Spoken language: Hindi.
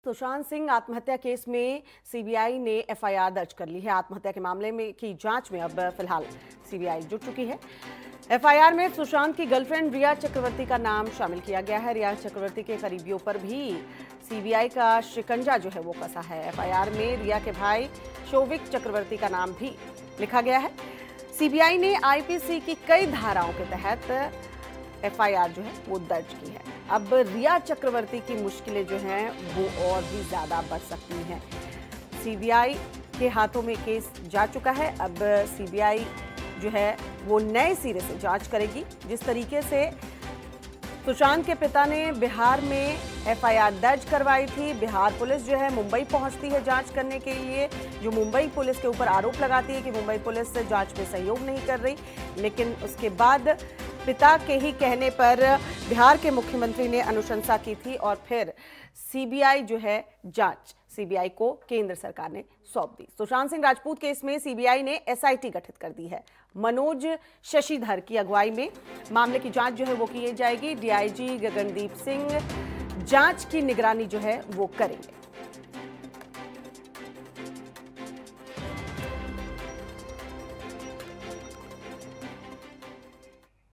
सुशांत सिंह आत्महत्या केस में सीबीआई ने एफआईआर दर्ज कर ली है। आत्महत्या के मामले में की जांच में अब फिलहाल सीबीआई जुट चुकी है। एफआईआर में सुशांत की गर्लफ्रेंड रिया चक्रवर्ती का नाम शामिल किया गया है। रिया चक्रवर्ती के करीबियों पर भी सीबीआई का शिकंजा जो है वो कसा है। एफआईआर में रिया के भाई शोविक चक्रवर्ती का नाम भी लिखा गया है। सीबीआई ने आईपीसी की कई धाराओं के तहत एफआईआर जो है वो दर्ज की है। अब रिया चक्रवर्ती की मुश्किलें जो हैं वो और भी ज्यादा बढ़ सकती हैं। सीबीआई के हाथों में केस जा चुका है। अब सीबीआई जो है वो नए सिरे से जांच करेगी। जिस तरीके से सुशांत के पिता ने बिहार में एफआईआर दर्ज करवाई थी, बिहार पुलिस जो है मुंबई पहुंचती है जांच करने के लिए, जो मुंबई पुलिस के ऊपर आरोप लगाती है कि मुंबई पुलिस से जांच में सहयोग नहीं कर रही, लेकिन उसके बाद पिता के ही कहने पर बिहार के मुख्यमंत्री ने अनुशंसा की थी और फिर सीबीआई जो है जांच सीबीआई को केंद्र सरकार ने सौंप दी। सुशांत सिंह राजपूत केस में सीबीआई ने एसआईटी गठित कर दी है। मनोज शशिधर की अगुवाई में मामले की जांच जो है वो की जाएगी। डीआईजी गगनदीप सिंह जांच की निगरानी जो है वो करेंगे।